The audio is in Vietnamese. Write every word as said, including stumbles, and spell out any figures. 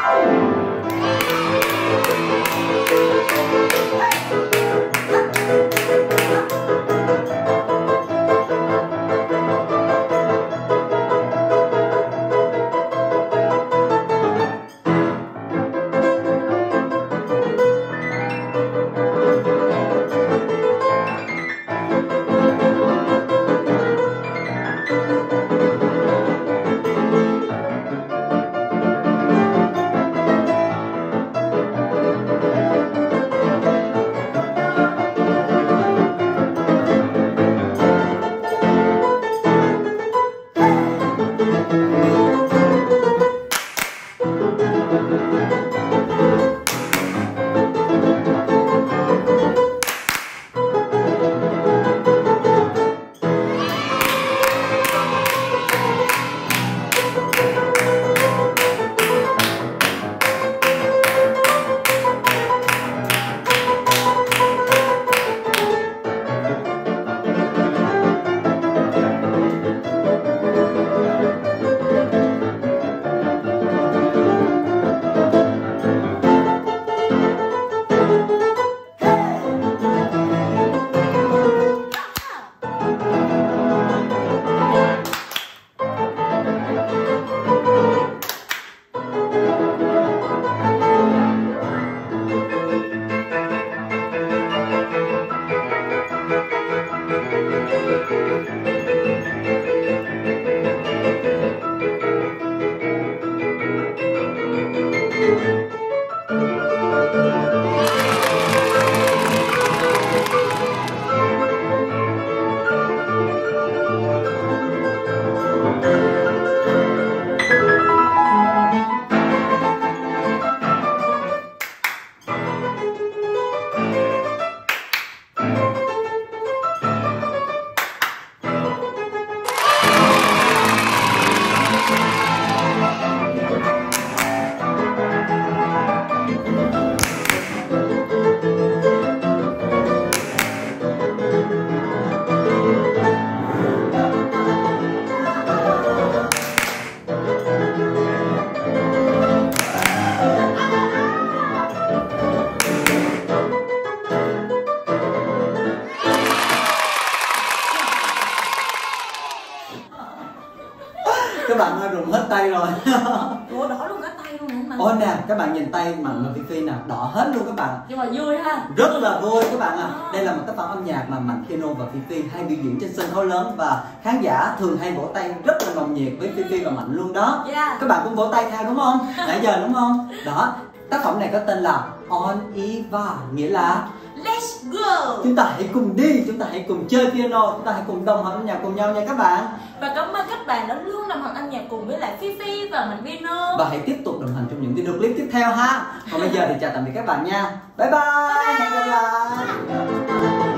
Các bạn ơi, rụng hết tay rồi. Ủa đỏ luôn cả tay luôn hả? Ôi nè, các bạn nhìn tay Mạnh và Phi Phi nè, đỏ hết luôn các bạn. Nhưng mà vui ha. Rất là vui các bạn ạ. À. Đây là một tác phẩm âm nhạc mà Mạnh Piano và Phi Phi hay biểu diễn trên sân khấu lớn và khán giả thường hay vỗ tay rất là nồng nhiệt với Phi Phi và Mạnh luôn đó. Yeah. Các bạn cũng vỗ tay theo đúng không? Nãy giờ đúng không? Đó, tác phẩm này có tên là On Eva, nghĩa là Let's go. chúng ta hãy cùng đi, chúng ta hãy cùng chơi piano, chúng ta hãy cùng đồng hành âm nhạc cùng nhau nha các bạn. Và cảm ơn các bạn đã luôn đồng hành âm nhạc cùng với lại Phi Phi và Mạnh Piano. Và hãy tiếp tục đồng hành trong những video clip tiếp theo ha. Còn bây giờ thì chào tạm biệt các bạn nha. Bye bye, hẹn gặp lại.